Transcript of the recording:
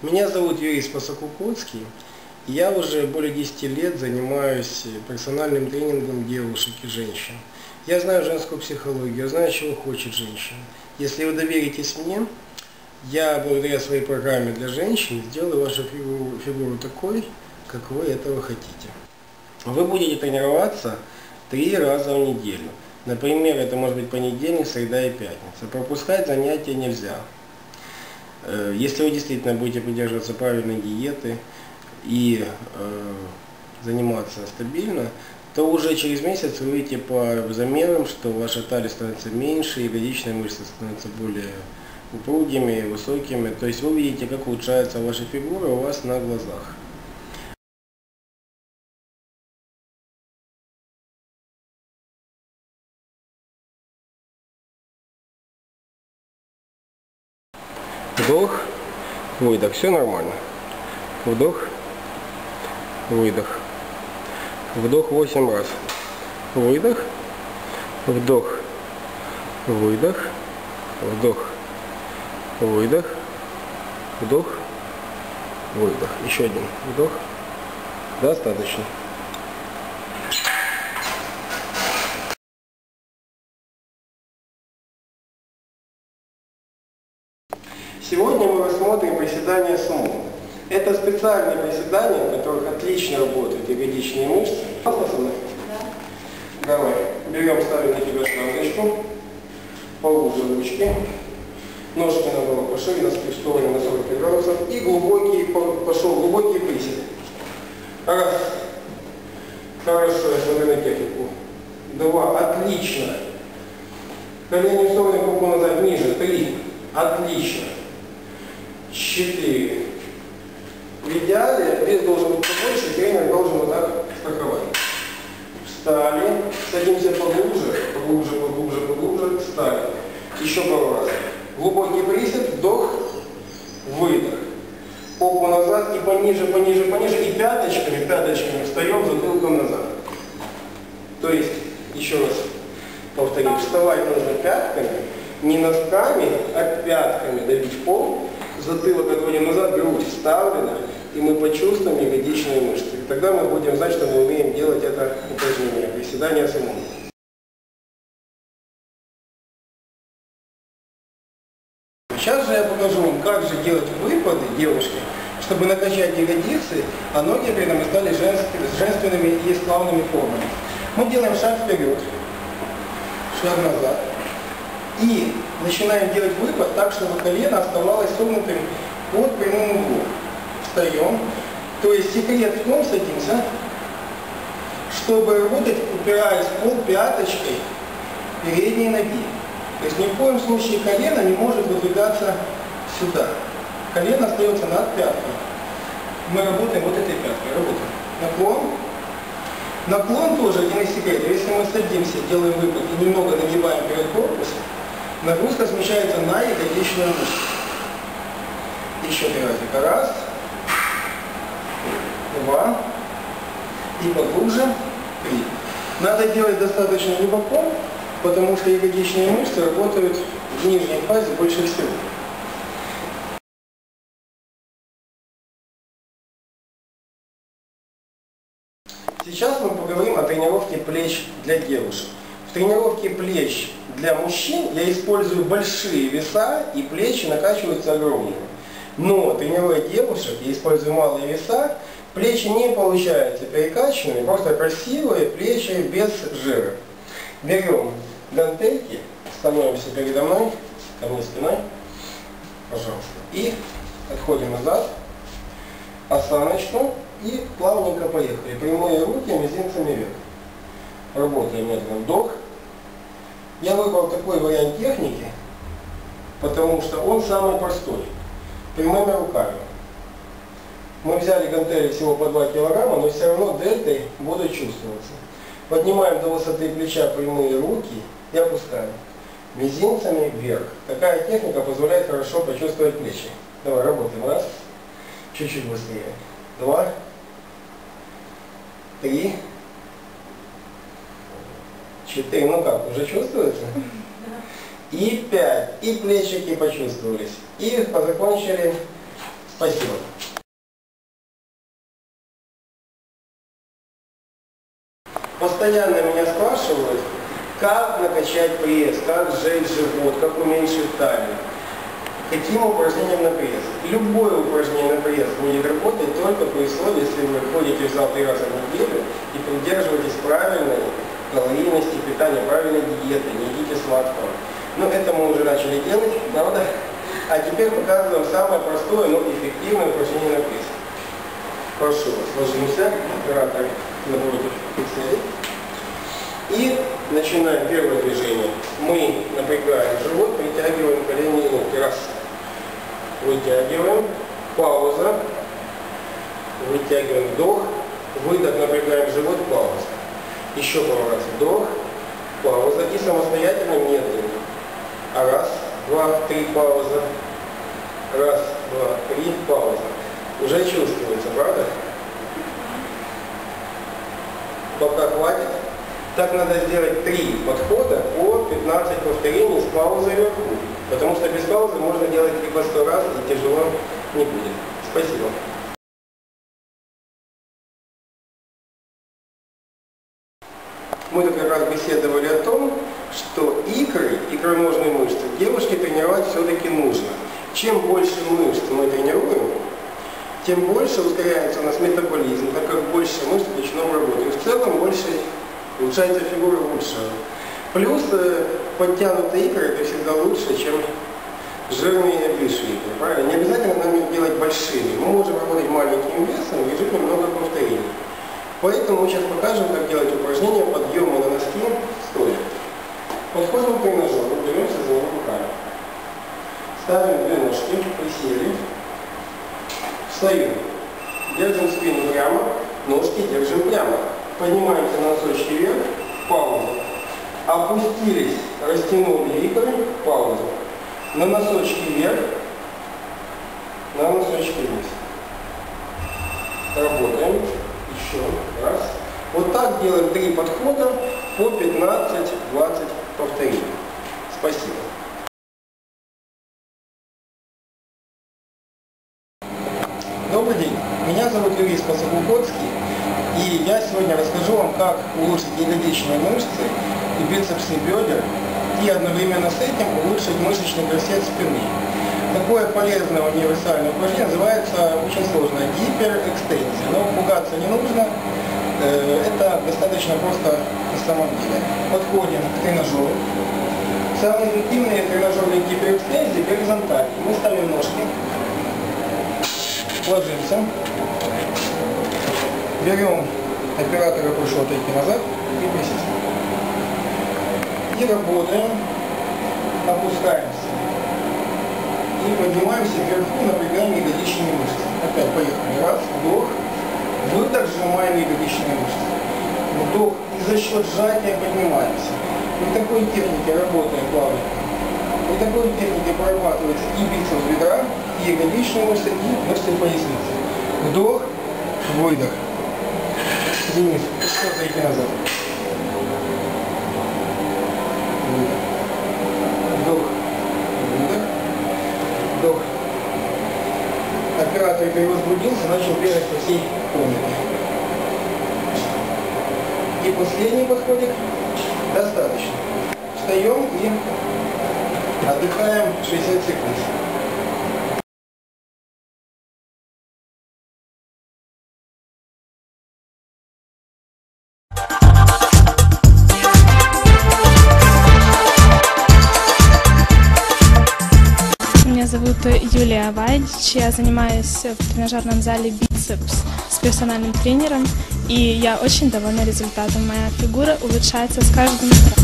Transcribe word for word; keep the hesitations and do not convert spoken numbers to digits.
Меня зовут Юрий Спасокукоцкий, и я уже более десяти лет занимаюсь персональным тренингом девушек и женщин. Я знаю женскую психологию, я знаю, чего хочет женщина. Если вы доверитесь мне, я благодаря своей программе для женщин сделаю вашу фигуру, фигуру такой, как вы этого хотите. Вы будете тренироваться три раза в неделю. Например, это может быть понедельник, среда и пятница. Пропускать занятия нельзя. Если вы действительно будете придерживаться правильной диеты и э, заниматься стабильно, то уже через месяц вы увидите по замерам, что ваша талия становится меньше, ягодичные мышцы становятся более упругими, высокими. То есть вы увидите, как улучшается ваша фигура у вас на глазах. Вдох, выдох, все нормально. Вдох, выдох. Вдох восемь раз. Выдох, вдох, выдох, вдох, выдох, вдох, выдох. Еще один вдох. Достаточно. Сегодня мы рассмотрим приседания сумо. Это специальные приседания, в которых отлично работают ягодичные мышцы. Да. Давай. Берем, ставим на тебя штангочку, поглубже ручки, ножки наоборот пошире, носки в сторону на сорок пять градусов и глубокий, пошел глубокий присед. Раз. Хорошо, я смотрю на технику. Два. Отлично. Колени в сторону, руку назад, ниже. Три. Отлично. Четыре. В идеале вес должен быть побольше, тренер должен вот так страховать. Встали, садимся поглубже, поглубже, поглубже, поглубже, встали. Еще пару раз. Глубокий присед, вдох, выдох. Попу назад и пониже, пониже, пониже. И пяточками, пяточками встаем затылком назад. То есть, еще раз повторим, вставать нужно пятками, не носками, а пятками давить в пол. Затылок отводим назад, грудь вставлена, и мы почувствуем ягодичные мышцы. И тогда мы будем знать, что мы умеем делать это упражнение, приседание сумо. Сейчас же я покажу вам, как же делать выпады девушки, чтобы накачать ягодицы, а ноги при этом стали женственными и славными формами. Мы делаем шаг вперед, шаг назад. И начинаем делать выпад так, чтобы колено оставалось согнутым под прямым углом. Встаем. То есть секрет в том, садимся, чтобы работать, упираясь в пол пяточкой передней ноги. То есть ни в коем случае колено не может выдвигаться сюда. Колено остается над пяткой. Мы работаем вот этой пяткой. Работаем. Наклон. Наклон тоже один из секретов. Если мы садимся, делаем выпад и немного нагибаем перед корпусом, нагрузка смещается на ягодичную мышцу. Еще три разика. Раз, два и поглубже. Три. Надо делать достаточно глубоко, потому что ягодичные мышцы работают в нижней фазе больше всего. Сейчас мы поговорим о тренировке плеч для девушек. В тренировке плеч для мужчин я использую большие веса, и плечи накачиваются огромными. Но тренируя девушек, я использую малые веса, плечи не получаются перекачанными, просто красивые плечи без жира. Берем гантельки, становимся передо мной, ко мне спиной, пожалуйста, и отходим назад, осаночку, и плавненько поехали. Прямые руки мизинцами вверх. Работаем медленно. Вдох. Я выбрал такой вариант техники, потому что он самый простой. Прямыми руками. Мы взяли гантели всего по два килограмма, но все равно дельтой будут чувствоваться. Поднимаем до высоты плеча прямые руки и опускаем. Мизинцами вверх. Такая техника позволяет хорошо почувствовать плечи. Давай, работаем. Раз. Чуть-чуть быстрее. Два. Три. Четыре. Ну как, уже чувствуется? И пять. И плечики почувствовались. И закончили Спасибо. Постоянно меня спрашивают, как накачать пресс, как сжечь живот, как уменьшить талию, каким упражнением на пресс. Любое упражнение на пресс будет работать только при условии, если вы ходите в зал три раза в неделю и придерживаетесь правильной калорийности питания, правильной диеты, не едите сладкого. Но это мы уже начали делать, правда? А теперь показываем самое простое, но эффективное упражнение на пресс. Прошу вас, ложимся, оператор напротив пиццерии. И начинаем первое движение. Мы напрягаем живот, притягиваем колени и локти. Раз. Вытягиваем. Пауза. Вытягиваем, вдох. Выдох, напрягаем живот, пауза. Еще пару раз. Вдох, пауза. И самостоятельно медленно. А раз, два, три, пауза. Раз, два, три, пауза. Уже чувствуется, правда? Пока хватит. Так надо сделать три подхода по пятнадцать повторений с паузой вверху. Потому что без паузы можно делать и по сто раз, и тяжело не будет. Спасибо. Мы тут как раз беседовали о том, что икры, икроножные мышцы, девушке тренировать все-таки нужно. Чем больше мышц мы тренируем, тем больше ускоряется у нас метаболизм, так как больше мышц включено в работу. И в целом больше улучшается фигура лучше. Плюс э, подтянутые икры это всегда лучше, чем жирные обвисшие икры. Правильно? Не обязательно нам их делать большими. Мы можем работать маленьким весом и жить немного повторений. Поэтому мы сейчас покажем, как делать упражнение подъема на носки стоя. Подходим к тренажеру, беремся за него руками. Ставим две ножки, присели. Встаем. Держим спину прямо, ножки держим прямо. Поднимаемся на носочки вверх, пауза. Опустились, растянули икры, пауза. На носочки вверх, на носочки вниз. Работаем. Еще раз. Вот так делаем три подхода по пятнадцать-двадцать повторений. Спасибо. Добрый день. Меня зовут Юрий Спасокукоцкий. И я сегодня расскажу вам, как улучшить ягодичные мышцы и бицепсы бедер, и одновременно с этим улучшить мышечный корсет спины. Такое полезное универсальное упражнение называется очень сложно гиперэкстензия. Но пугаться не нужно, это достаточно просто на самом деле. Подходим к тренажеру. Самые эффективные тренажерные гиперэкстензии горизонтальные. Мы ставим ножки, ложимся. Берем оператора, прошу отойти назад и присесть. И работаем, опускаемся. И поднимаемся вверху, напрягаем ягодичные мышцы. Опять поехали. Раз, вдох. Выдох, сжимаем ягодичные мышцы. Вдох. И за счет сжатия поднимаемся. При такой технике работаем плавно. При такой технике прорабатывается и бицепс бедра, и ягодичные мышцы, и мышцы поясницы. Вдох, выдох. Вниз, что-то идти назад. Выдох. Вдох. Выдох. Вдох. Оператор перевозбудился, начал бегать по всей комнате. И последний подходик. Достаточно. Встаем и отдыхаем шестьдесят секунд. Меня зовут Юлия Вайдич, я занимаюсь в тренажерном зале «Бицепс» с персональным тренером, и я очень довольна результатом. Моя фигура улучшается с каждым разом.